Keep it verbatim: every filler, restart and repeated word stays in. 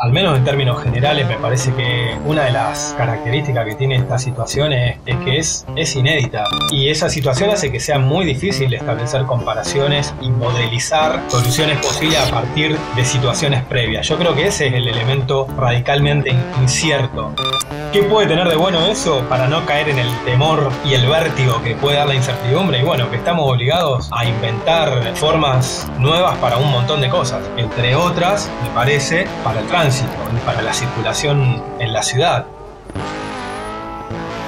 al menos en términos generales, me parece que una de las características que tiene esta situación es, es que es, es inédita. Y esa situación hace que sea muy difícil establecer comparaciones y modelizar soluciones posibles a partir de situaciones previas. Yo creo que ese es el elemento radicalmente incierto. ¿Qué puede tener de bueno eso para no caer en el temor y el vértigo que puede dar la incertidumbre? Y bueno, que estamos obligados a inventar formas nuevas para un montón de cosas, entre otras, me parece, para el tránsito y para la circulación en la ciudad.